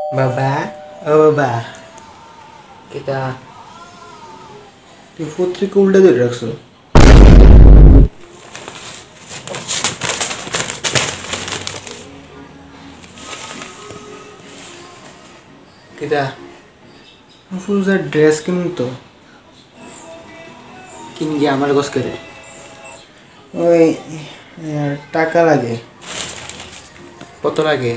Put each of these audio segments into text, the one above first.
বাবা ও বাবা কিতা তুই পত্রিকা উল্টা ধরে রাখছো কিতা ফুলজার ড্রেস কিনুন তো কিন গিয়ে আমার গোস করে ওই টাকা লাগে কত লাগে?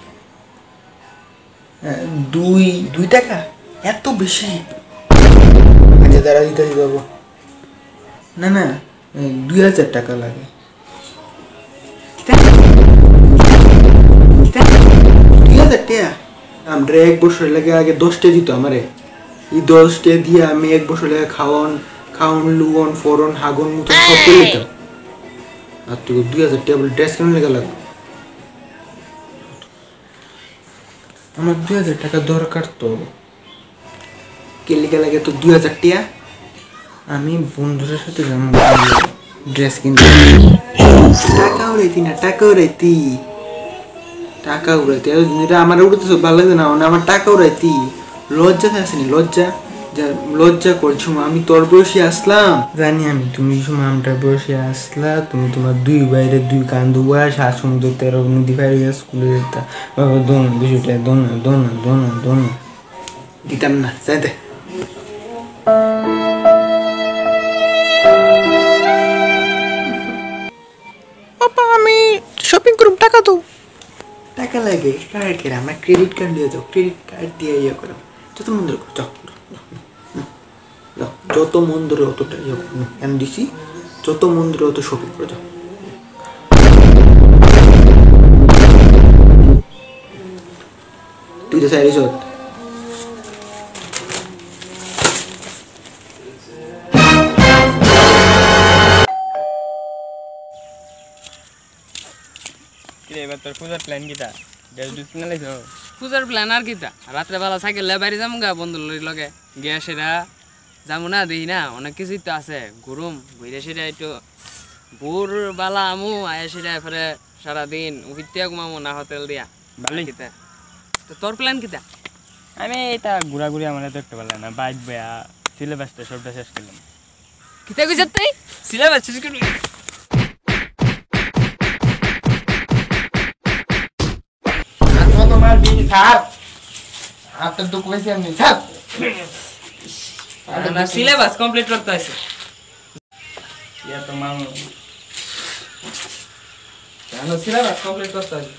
2 টাকা এত বেশি? আচ্ছা দাঁড়া দিতে যাবো না না 2000 টাকা লাগে 2000 টাকা আমরা 1 বছর লাগে আগে 10টা দিত আমারে এই 10টা দিয়ে আমি 1 বছর লাগে খাওন লুগন ফরন হাগন মতো সব করে দিতাম আর তুই 2000 টাকা বলে ড্রেস কেন লেগে লাগবে আমার 2000 টাকা দরকার তো কে লেগে লাগে তো 2000 টাকা আমি বন্ধুদের সাথে যাবো ড্রেস কিনতে টাকা উড়াইতি না টাকা উড়াইতি আমার উড়াতে ভালো লাগে না আমার টাকা উড়াইতি লজ্জা আসেনি লজ্জা করছো আমি তোর বয়সে আসলাম জানি আমি তুমি সময় আমরা বয়সে আসলা তুমি তোমার 2 বাইরে 2 কান্দু বয়স সমুদ্র 13 নদী বাইরে স্কুলে যেতা বাবা দোন বিষয়টা দোন দিতাম না যাইতে পাপা আমি শপিং করব টাকা দাও টাকা লাগে কার্ড কেন আমরা ক্রেডিট কার্ড দিয়ে দাও ক্রেডিট কার্ড দিয়ে ইয়ে করো যত মন ধরে যাও যত মন ধরে অতটা ইয়ে করো এম দিছি যত মন ধরে অত শপিং করে যাও তুই তো সাইরিস এবার তোর পূজার প্ল্যান কিটা কিনা লাইছো পূজার প্ল্যান আর কিতা রাত্রে বেলা সাইকেল বাইরে যাবো গা বন্ধুর লগে গিয়া সেটা যাবো না দেখি না অনেক কিছুই তো আছে গরম ঘুরে সেটা একটু ভোর বেলা আমু আয়া সেটা এরপরে সারাদিন উঠিতে ঘুমামো না হোটেল দিয়া ভালোই কিতা তো তোর প্ল্যান কিতা আমি এটা ঘোরাঘুরি আমার দেখতে পারলাম না বাইক বেয়া সিলেবাসটা সবটা শেষ করলাম কিতা কইছ তুই সিলেবাস শেষ করবি তোমার দিন স্যার আপনার তো কইছি আমি স্যার না সিলেবাস কমপ্লিট করতে আছে ইয়া তো মামু না সিলেবাস কমপ্লিট করতে আছে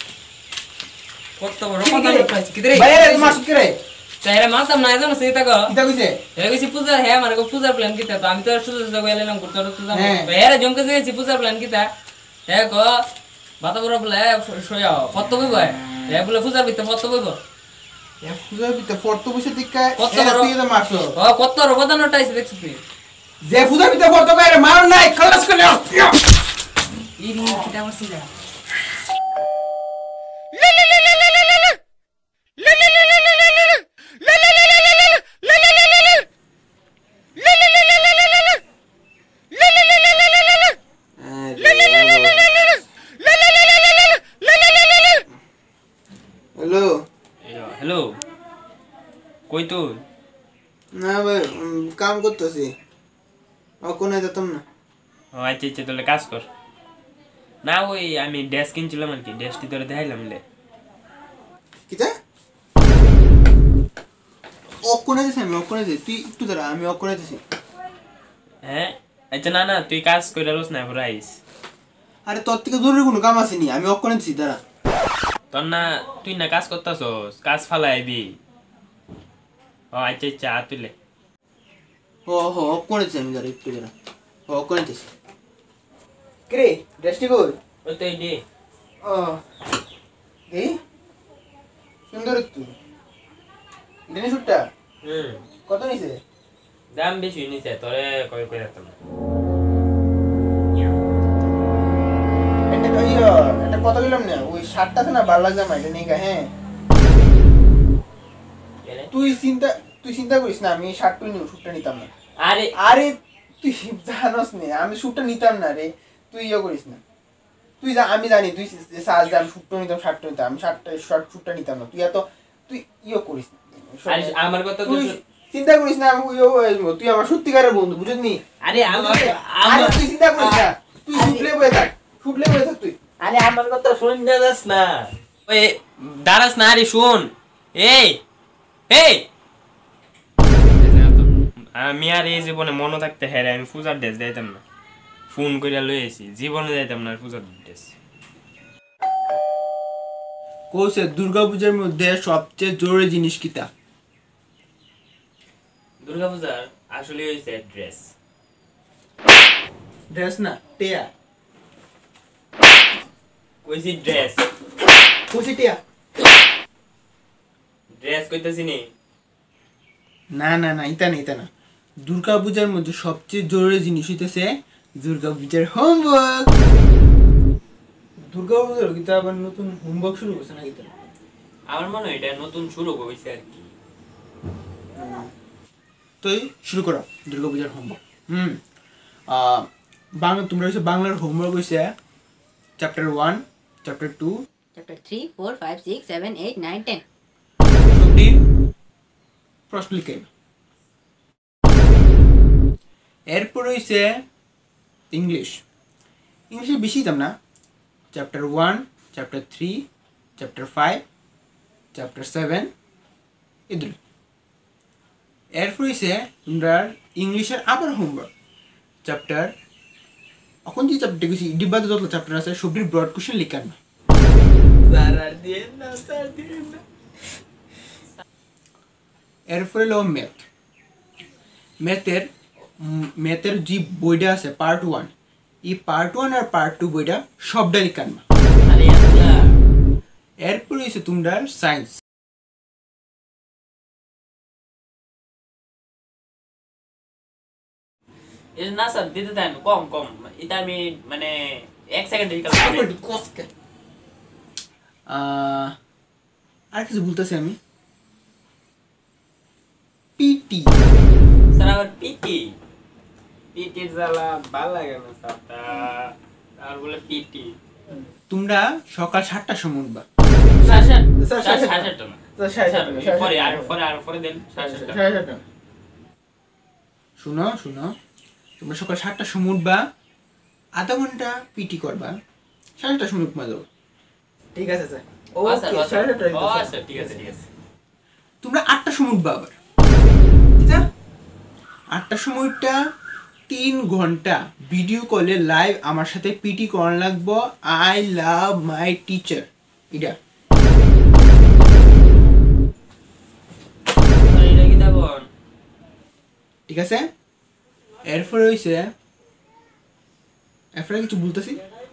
কত বড় কথা লিখাইছে কিদরে বাইরে মাস কি রে তাইরে মানতাম না এজন্য সেটা কো কিটা কইছে এ কইছি পূজা হে মানে পূজার প্ল্যান কিতা তো আমি তো শুধু শুধু কইলাম করতে তো জানো বাইরে জমকে যাইছি পূজার প্ল্যান কিতা হে গো বাতা বড় বলে শোয়াও কত কইব হে বলে পূজার ভিতর কত কইব এ পূজার ভিতর ফটো বসে দিকা কত এরা বড়? তুই তো মারছো ও কত রবদান উঠাইছে দেখছিস তুই যে পূজার ভিতর ফটো বাইরে মার নাই খালাস করে ইরি কিটা বসি যা হ্যালো হ্যালো কই তুই না ভাই কাম করতেছি কোনে যেতাম না ও আচ্ছা আচ্ছা তাহলে কাজ কর না ওই আমি ড্রেস কিনছিলাম আর কি ড্রেসটি তোরে দেখাইলাম লে কিটা কোনে দিছি আমি কোনে দিছি তুই একটু দাঁড়া আমি কোনে দিছি হ্যাঁ আচ্ছা না না তুই কাজ কইরা রোস না পরে আইস আরে তোর থেকে জরুরি কোনো কাম আসেনি আমি কোনে দিছি দাঁড়া তোর না তুই না কাজ করতাছস কাজ ফালাই আইবি ও আচ্ছা আচ্ছা তুলে ও কোনে দিছি আমি দাঁড়া একটু দাঁড়া কোনে দিছি কিরে ড্রেসটি কই ওই তো এই দে ও এই সুন্দর তুই দিনে শুটটা কত নিছে দাম বেশি নিছে তোরে কই কই রাখতাম না এটা কত দিলাম না ওই শার্টটা আছে না ভালো লাগছে আমার এটা নিকা হ্যাঁ তুই চিন্তা করিস না আমি শার্ট নিব শুটটা নিতাম না আরে আরে তুই জানোস না আমি শুটটা নিতাম না রে তুই ইয়ে করিস না তুই আমি জানি তুই সাজ আমি শুটটা নিতাম শার্টটা নিতাম আমি শার্টটা শুটটা নিতাম না তুই এত তুই ইয়ে করিস না। আরে আমার কথা তো তুই চিন্তা করিস না, আমি ইয়ে হয়ে আসবো। তুই আমার সত্যিকারের বন্ধু, বুঝলি? আরে আরে তুই চিন্তা করিস না, তুই শুটলে বয়ে থাক, শুটলে বয়ে থাক তুই। আরে আমার কথা শুন না যাস না, ওই দাঁড়াস না। আরে শুন, এই এই আমি আর এই জীবনে মনে থাকতে হেরে আমি পূজার ড্রেস যাইতাম না, ফোন করিয়া লই আইছি, জীবনে যাইতাম না পূজার ড্রেস। কৌশে দুর্গাপূজার মধ্যে সবচেয়ে জরুরি জিনিস কিতা? দুর্গাপূজার আসলে হইছে ড্রেস। ড্রেস না, টিয়া। কইছি ড্রেস, কৌশে টিয়া। ড্রেস কইতাছি নি। না না না, ইতা না, ইতা না। দুর্গাপূজার মধ্যে সবচেয়ে জরুরি জিনিস হইতেছে দুর্গাপূজার হোমওয়ার্ক। দুর্গাপূজার কিতা আবার নতুন হোমওয়ার্ক শুরু করছে না কিতা? আমার মনে হয় এটা নতুন শুরু হইছে আর কি। তুই শুরু করো দুর্গাপূজার হোমওয়ার্ক। বাংলা তোমরা হচ্ছে বাংলার হোমওয়ার্ক হইছে চ্যাপ্টার 1, চ্যাপ্টার 2, Chapter 3, 4, 5, 6, 7, 8, 9, 10. সবটির প্রশ্ন লিখে। এরপর হইছে ইংলিশ। ইংলিশে বেশি দাম না, চ্যাপ্টার 1, চ্যাপ্টার 3, চ্যাপ্টার 5, চ্যাপ্টার 7 এদের। এরপর হইছে তোমরা ইংলিশের আবার হোমওয়ার্ক চ্যাপ্টার, এখন যে চ্যাপ্টার গেছি ডিব্বাতে যত চ্যাপ্টার আছে সবটির ব্রড কোশ্চেন লিখার না। এরপরে হলো ম্যাথ। ম্যাথের যে বইটা আছে পার্ট 1, এই পার্ট 1 আর পার্ট 2 বইটা সবটা লিখার না। আরে আল্লাহ, এরপরে হইছে তোমরা সায়েন্স। এটা না স্যার দিতে দেন কম কম, এটা আমি মানে 1 সেকেন্ডে লিখলাম। আর কিছু বলতেছি আমি, পিটি। স্যার আবার পিটি, পিটির জ্বালা ভালো লাগে না স্যার, আর বলে পিটি। তোমরা সকাল 7টার সময় উঠবা। শুনো শুনো, তোমরা সকাল 7টার সময় উঠবা, আধা ঘন্টা পিটি করবা, 7টার সময় ঘুমা যাবো। ঠিক আছে স্যার? তোমরা 8টার সময় উঠবা আবার, ঠিক আছে? 8টার সময়টা 3 ঘন্টা ভিডিও কলে লাইভ আমার সাথে পিটি করার লাগবো। আই লাভ মাই টিচার, এটা ঠিক আছে? এরপরে হইছে, এরপরে কিছু বলতেছি,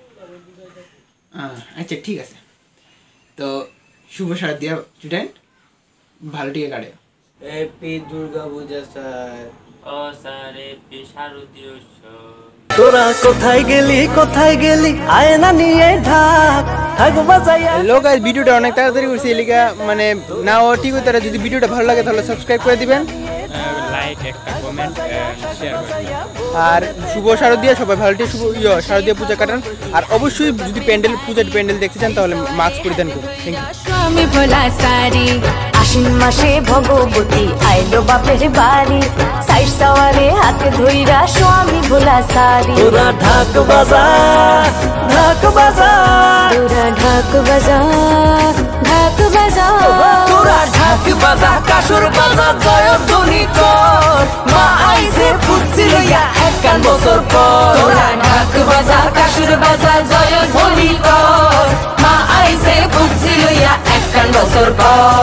আচ্ছা ঠিক আছে। তো শুভ শারদীয়া স্টুডেন্ট, ভালো টিকে কাটে। Happy Durga Puja sir. ও স্যার হ্যাপি শারদীয় উৎসব। তোরা কোথায় গেলি আয়না নিয়ে ঢাক ঢাক বাজাইয়া। হ্যালো গাইস, ভিডিওটা অনেক তাড়াতাড়ি করছি এলিগা, মানে নাও ঠিক হইতে পারে। যদি ভিডিওটা ভালো লাগে তাহলে সাবস্ক্রাইব করে দিবেন, লাইক, একটা কমেন্ট, শেয়ার করবেন। আর শুভ শারদীয়া, সবাই ভালো টিকে শুভ শারদীয়া পূজা কাটান। আর অবশ্যই যদি পূজার প্যান্ডেল দেখতে চান তাহলে মাস্ক পরিধান করুন। Thank you. স্বামী ভোলা সারি আশ্বিন মাসে ভগবতী আইলো বাপের বাড়ি, সাইড সাওয়ারে হাতে ধইরা স্বামী ভোলা সারি। তোরা ঢাক বাজা ঢাক বাজা, তোরা ঢাক বাজা ঢাক বাজা, তোরা ঢাক বাজা কাসুর বাজা জয়ধ্বনি কর, মা আইছে পুচ্ছি লইয়া একান বছর পর। তোরা ঢাক বাজা কাসুর বাজা জয় ধ্বনি কর, মা আইছে বুঝি লইয়া একখান বছর পর।